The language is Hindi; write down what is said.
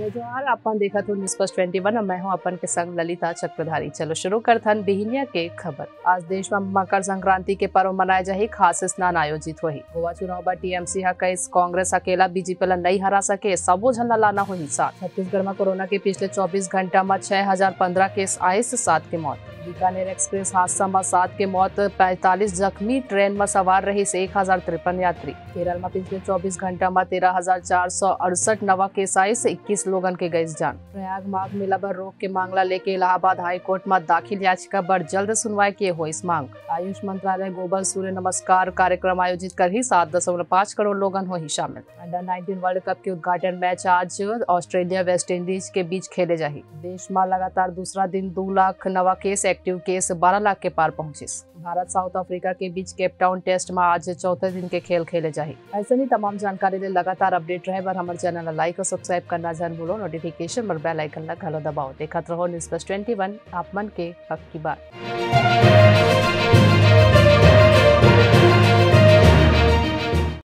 जय जोहार। अपन देखा तो न्यूज़ 21 और मैं हूं अपन के संग ललिता चक्रधारी। चलो शुरू करथन बिहिनिया के खबर। आज देश में मकर संक्रांति के पर्व मनाए जाही, खास स्नान आयोजित होही। गोवा चुनाव बा टीएमसी हा कईस कांग्रेस अकेला बीजेपी ला नहीं हरा सके, सबो झन ला लाना होही साथ। छत्तीसगढ़ में कोरोना के पिछले 24 घंटा में 6015 केस आए से 7 के मौत। बीकानेर एक्सप्रेस हादसा में 7 के मौत, 45 जख्मी। ट्रेन में सवार रही से 1053 यात्री। केरल में पिछले 24 घंटा में 13,468 नवा केस आए से 21 लोगन के गई जान। प्रयाग माघ मेला पर रोक के मांगला लेके इलाहाबाद हाई कोर्ट में दाखिल याचिका पर जल्द सुनवाई किए हो इस मांग। आयुष मंत्रालय गोबर सूर्य नमस्कार कार्यक्रम आयोजित कर ही 7.5 करोड़ लोगन हो ही शामिल। अंडर 19 वर्ल्ड कप के उद्घाटन मैच आज ऑस्ट्रेलिया वेस्ट इंडीज के बीच खेले जाही। देश में लगातार दूसरा दिन 2 लाख नवा केस, एक्टिव केस 12 लाख के पार पहुंचे। भारत साउथ अफ्रीका के बीच केपटाउन टेस्ट में आज चौथे दिन के खेल खेले जाही। ऐसे ही तमाम जानकारी ले लगातार अपडेट रहे बर हमारे चैनल लाइक और सब्सक्राइब करना जान भूलो। नोटिफिकेशन पर बेल आइकन ला घलो दबाओ। देखत रहो न्यूज़ 21 आप मन के हक की बात।